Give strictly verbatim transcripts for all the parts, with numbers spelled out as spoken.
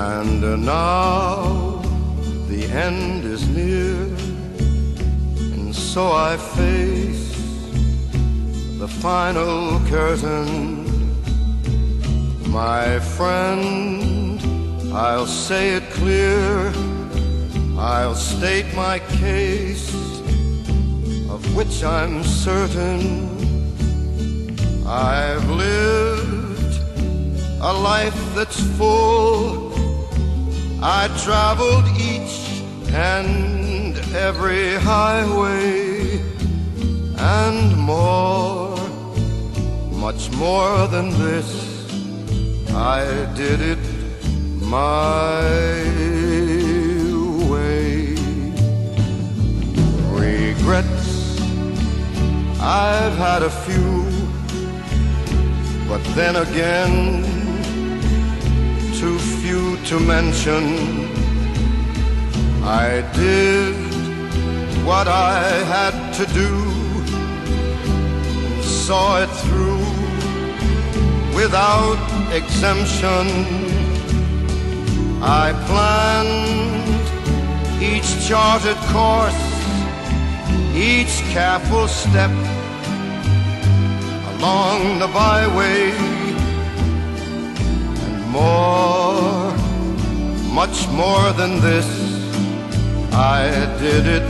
And now the end is near, and so I face the final curtain. My friend, I'll say it clear, I'll state my case, of which I'm certain. I've lived a life that's full. I traveled each and every highway, and more, much more than this, I did it my way. Regrets, I've had a few, but then again, too few to mention. I did what I had to do, and saw it through without exemption. I planned each charted course, each careful step along the byway, and more, much more than this, I did it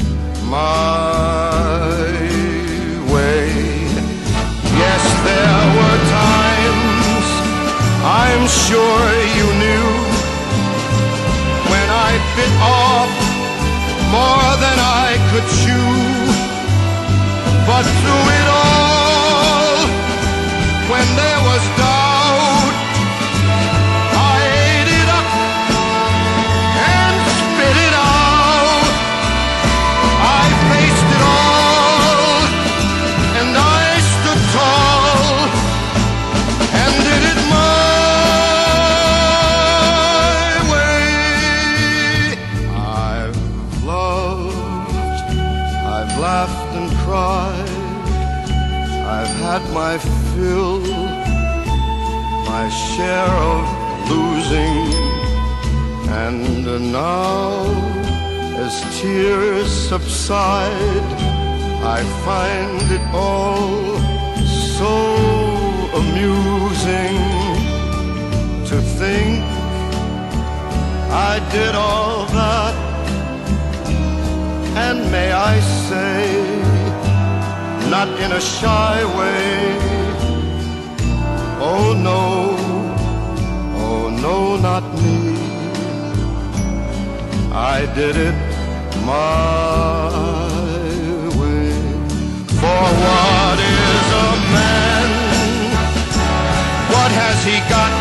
my way. Yes, there were times, I'm sure you knew, when I bit off more than I could chew. But through it all, when there was doubt, I ate it up and spit it out. I faced it all, and I stood tall, and did it my way. I've loved, I've laughed and cried, I've had my fill, my share of losing, and now, as tears subside, I find it all so amusing to think I did all that, and may I say, not in a shy way, oh no, oh no, not me. I did it my way. For what is a man? What has he got,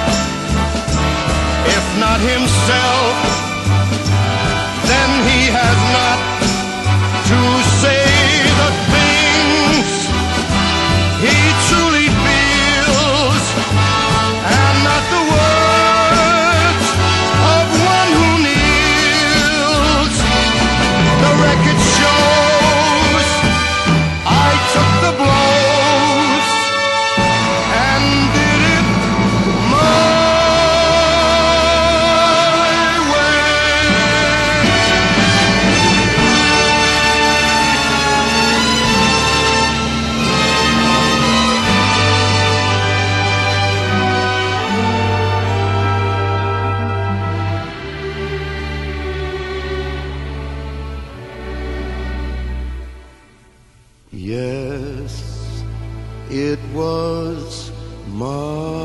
if not himself? Then he has not to say the things he truly feels, and not the words of one who kneels. The record shows I took the blows and did it my Yes, it was my